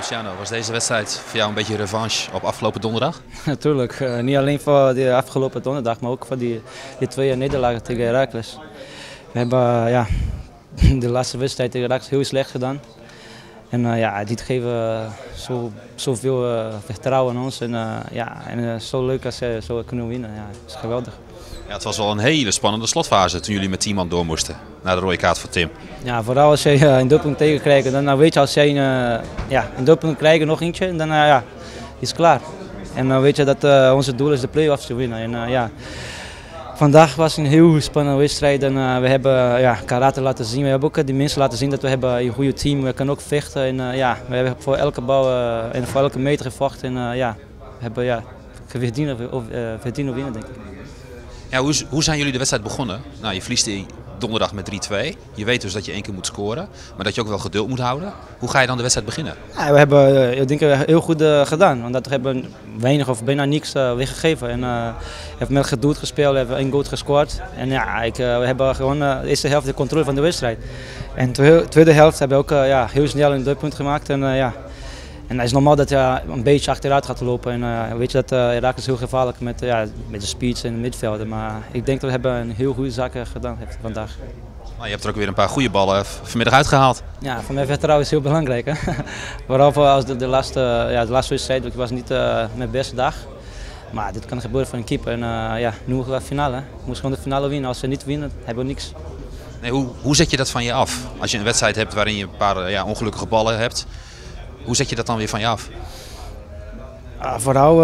Luciano, was deze wedstrijd voor jou een beetje revanche op afgelopen donderdag? Natuurlijk, niet alleen voor de afgelopen donderdag, maar ook voor die twee nederlagen tegen Heracles. We hebben de laatste wedstrijd tegen Heracles heel slecht gedaan. En dit geeft zoveel vertrouwen in ons. En zo leuk als ze zo kunnen winnen. Ja, dat is geweldig. Ja, het was wel een hele spannende slotfase toen jullie met 10 man door moesten. Na de rode kaart van Tim. Ja, vooral als je een doelpunt tegenkrijgt, dan weet je als je een doelpunt krijgt, nog eentje, dan is het klaar. En dan weet je dat onze doel is de play-offs te winnen. En vandaag was een heel spannende wedstrijd en we hebben karate laten zien. We hebben ook de mensen laten zien dat we hebben een goede team. We kunnen ook vechten en we hebben voor elke bal en voor elke meter gevochten. En we hebben verdienen winnen, denk ik. Ja, hoe zijn jullie de wedstrijd begonnen? Nou, je verliest die donderdag met 3-2. Je weet dus dat je 1 keer moet scoren, maar dat je ook wel geduld moet houden. Hoe ga je dan de wedstrijd beginnen? Ja, we hebben ik denk, heel goed gedaan, want we hebben weinig of bijna niks weggegeven. En we hebben met geduld gespeeld, we hebben 1 goal gescoord. En we hebben gewoon de eerste helft de controle van de wedstrijd. En de tweede helft hebben we ook heel snel een doelpunt gemaakt. En het is normaal dat je een beetje achteruit gaat lopen. En weet je dat Heracles is heel gevaarlijk met de speeds en de middenvelden. Maar ik denk dat we hebben een heel goede zaak gedaan vandaag. Nou, je hebt er ook weer een paar goede ballen vanmiddag uitgehaald. Ja, voor mij vertrouwen is heel belangrijk. Hè? Vooral als de laatste wedstrijd, ik was niet mijn beste dag. Maar dit kan gebeuren voor een keeper. En nu gaan we finale. We moeten gewoon de finale winnen. Als we niet winnen, hebben we niks. Nee, hoe zet je dat van je af? Als je een wedstrijd hebt waarin je een paar ongelukkige ballen hebt. Hoe zet je dat dan weer van je af? Vooral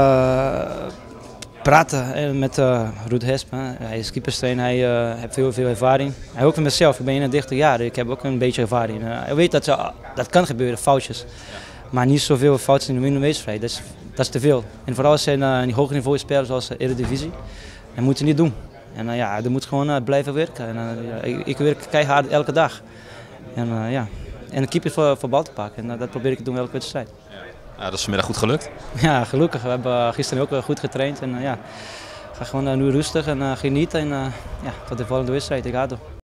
praten met Ruud Hesp. Hij is keeperstrainer, hij heeft veel ervaring. Hij ook met mezelf, ik ben 31 jaar, ik heb ook een beetje ervaring. Hij weet dat kan gebeuren, foutjes. Maar niet zoveel foutjes in de wedstrijd, dat is te veel. En vooral als je een hoger niveau speelt zoals de Eredivisie, dat moet je niet doen. En je moet gewoon blijven werken. Ik werk keihard elke dag. En de keeper voor bal te pakken. En dat probeer ik te doen elke wedstrijd. Ja, dat is vanmiddag goed gelukt? Ja, gelukkig. We hebben gisteren ook goed getraind. En ga gewoon nu rustig en genieten. En tot de volgende wedstrijd. Ik ga door.